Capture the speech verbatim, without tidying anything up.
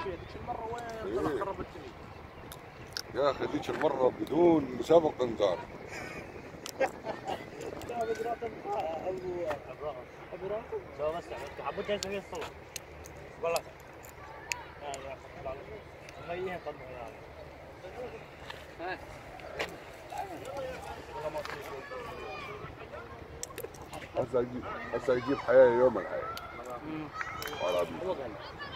ذيك المره وين طلع خربت لي يا اخي ذيك المره بدون سابق انذار. لا ابو راتب ابو ابو راتب لو بس حبيت اسوي الصلاه والله ما يهتم ها هسه يجيب هسه يجيب حياه يوم الحياه. امم